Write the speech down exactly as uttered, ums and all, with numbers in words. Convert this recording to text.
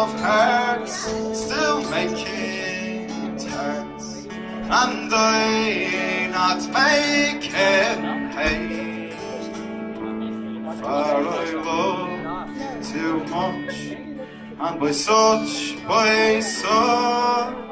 of hearts, still making turns, and I not making hay. For I love too much, and by such, by such